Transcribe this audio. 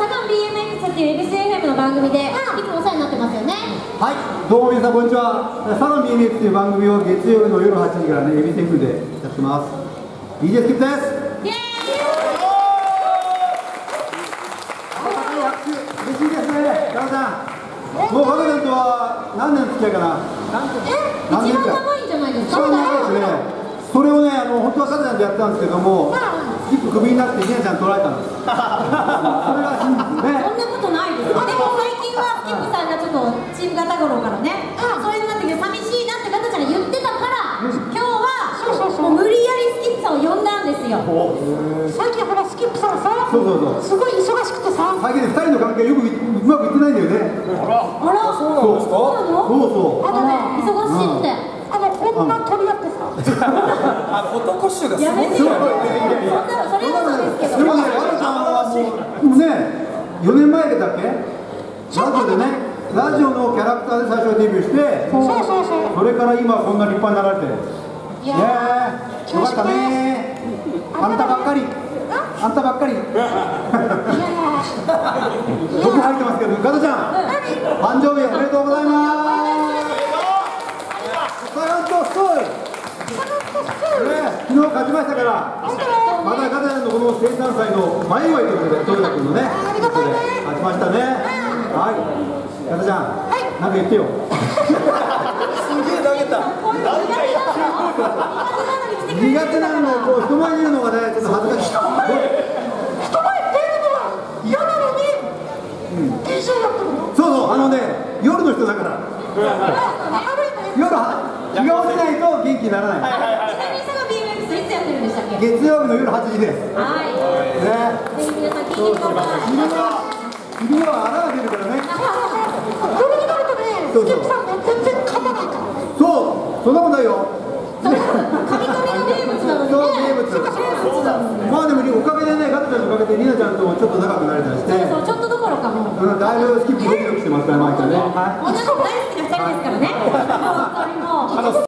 サガン BMX っていう LCFM の番組でいつもお世話になってますよね。 はい、どうも皆さんこんにちは。サガン BMX という番組を月曜日の夜8時からね、LCFM でやってます。DJ スキップです。 イエーイ。 嬉しいですね、ガナさん。もうガナさんとは何年の付き合いかな。 一番長いんじゃないですか。 一番長いですね。それをね、本当はガナさんでやったんですけども、スキップクビになってひなちゃん取られたんです。それが真実ね。 そんなことないです。でも最近はスキップさんがちょっとチーム型頃からね、そういうのになってきて寂しいなってガタちゃんが言ってたから、今日はもう無理やりスキップさんを呼んだんですよ。 最近ほらスキップさんさ、すごい忙しくてさ、 最近2人の関係よくうまくいってないんだよね。 あら、そうなの？ そう。 あとね、忙しいって。 女取り合ってさ、 フォトコッシュがすごい。 やめてよ。それはそうですけど。 でもね、ガナさんはもうね、4年前だっけ？ラジオでね、ラジオのキャラクターで最初デビューして、それから今こんな立派になられて、いやー、よかったねー。あんたばっかり。あんたばっかり。僕入ってますけど、ガナちゃん、誕生日おめでとうございます。昨日勝ちましたから、またガナのこの生誕祭の前祝いということで、トヨタ君のね、勝ちましたね。はい、ガナちゃん、なんか言ってよ。 すげえ投げた。 苦手なの、こう人前にいるのがね、ちょっと恥ずかしい。 人前出るのは嫌なのに、DJ やってるの？ そう、夜の人だから。夜日が落ちないと元気にならない。 ちなみにサガン BMX いつやってるんでしたっけ？ 月曜日の夜8時です。 はい。 ね。 ぜひ皆さん聞いてください。 昼は穴が出るからね。 夜になるとね、スキップさんね、全然噛まないから。 そう、そんなことないよ。 カミカミの名物なのでね。 まあでもおかげでね、ガナちゃんのおかげでリナちゃんともちょっと長くなれたりして。 そう、ちょっとどころかもう。 だいぶスキップドキドキしてますから、毎回ね。 女の子大好きな2人ですからね。本当にもう。